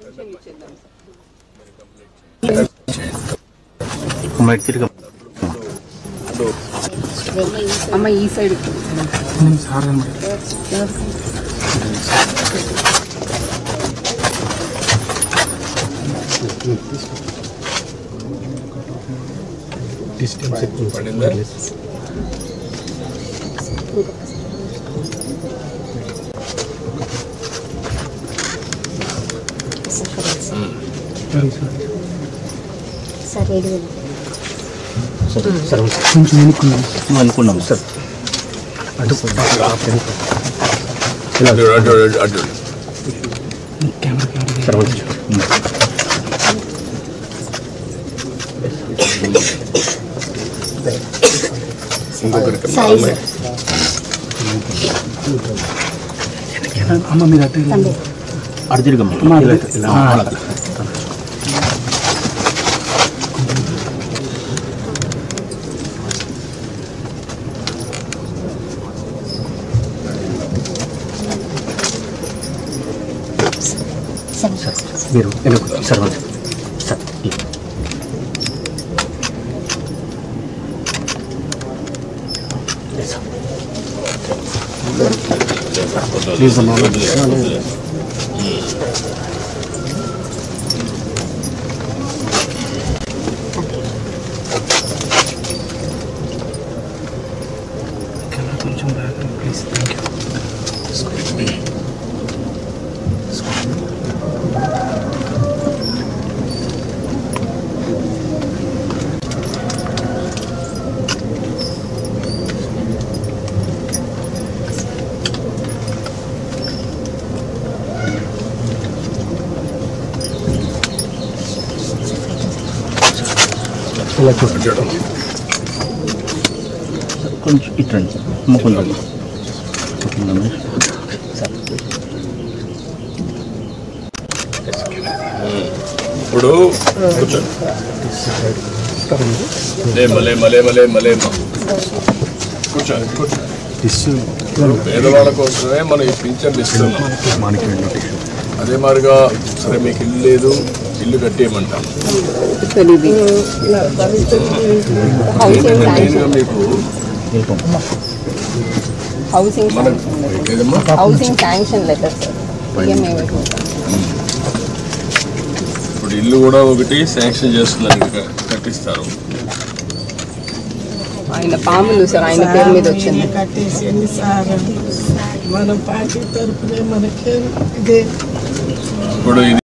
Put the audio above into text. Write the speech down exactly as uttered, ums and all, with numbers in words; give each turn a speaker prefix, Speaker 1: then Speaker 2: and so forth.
Speaker 1: అమ్మ ఈ side
Speaker 2: distance ఎక్కువ పడిందా?
Speaker 3: సార్ కొంచెం అనుకున్నాం అనుకున్నాం సార్ అటు కెమెరా అమ్మ మీరు అటు అటు తిరగమ్మ మీరు సార్ సార్ ప్లీజ్ అమ్మా కొంచెం బ్యాక్ ప్లీజ్ థ్యాంక్ యూ ఇలా చూపించడం కొంచెం ఇట్రండి అమ్మకుండా
Speaker 2: ఇప్పుడు పేదవాళ్ళ కోసమే మనం ఈ పింఛన్లు ఇస్తున్నాం. అదే మాదిరిగా సరే మీకు ఇల్లు లేదు, ఇల్లు కట్టేయమంటాం. మీకు ఇప్పుడు ఇల్లు కూడా ఒకటి శాంక్షన్ చేస్తున్నారు, కట్టిస్తారు.
Speaker 1: ఆయన పాములు సార్ ఆయన పేరు మీద వచ్చింది.
Speaker 4: కట్టేసింది సార్ మన పార్టీ తరఫునే మనకే ఇదే.
Speaker 2: ఇప్పుడు